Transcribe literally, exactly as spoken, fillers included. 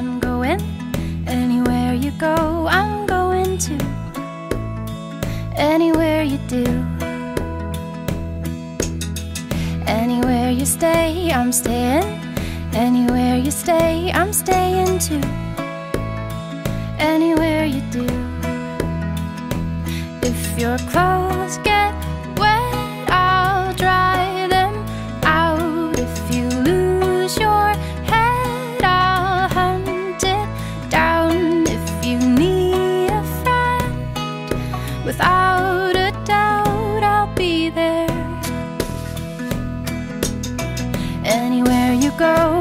I'm going. Anywhere you go, I'm going to. Anywhere you do. Anywhere you stay, I'm staying. Anywhere you stay, I'm staying too. Anywhere you do. If your clothes get wet, I'll dry them out. If you lose your head, I'll hunt it down. If you need a friend, without a doubt, I'll be there. Anywhere you go,